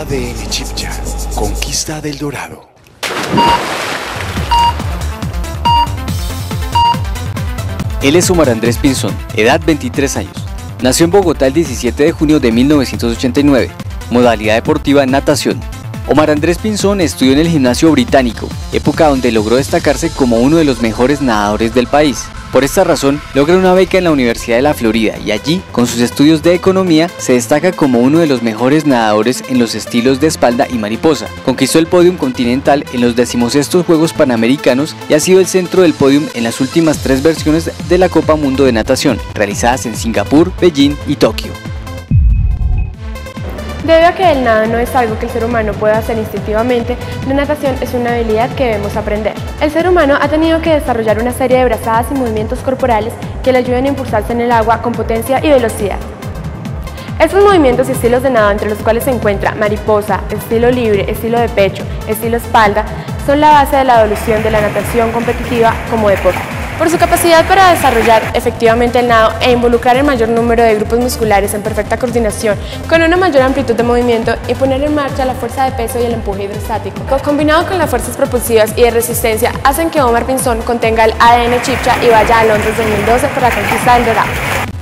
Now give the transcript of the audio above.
ADN Chipcha, conquista del Dorado. Él es Omar Andrés Pinzón, edad 23 años. Nació en Bogotá el 17 de junio de 1989, modalidad deportiva natación. Omar Andrés Pinzón estudió en el Gimnasio Británico, época donde logró destacarse como uno de los mejores nadadores del país. Por esta razón, logra una beca en la Universidad de la Florida y allí, con sus estudios de economía, se destaca como uno de los mejores nadadores en los estilos de espalda y mariposa. Conquistó el podium continental en los 16º Juegos Panamericanos y ha sido el centro del podium en las últimas 3 versiones de la Copa Mundo de Natación, realizadas en Singapur, Beijing y Tokio. Debido a que el nado no es algo que el ser humano pueda hacer instintivamente, la natación es una habilidad que debemos aprender. El ser humano ha tenido que desarrollar una serie de brazadas y movimientos corporales que le ayuden a impulsarse en el agua con potencia y velocidad. Estos movimientos y estilos de nado, entre los cuales se encuentra mariposa, estilo libre, estilo de pecho, estilo espalda, son la base de la evolución de la natación competitiva como deporte. Por su capacidad para desarrollar efectivamente el nado e involucrar el mayor número de grupos musculares en perfecta coordinación, con una mayor amplitud de movimiento y poner en marcha la fuerza de peso y el empuje hidrostático, combinado con las fuerzas propulsivas y de resistencia, hacen que Omar Pinzón contenga el ADN Chipcha y vaya a Londres 2012 por la conquista del Dorado.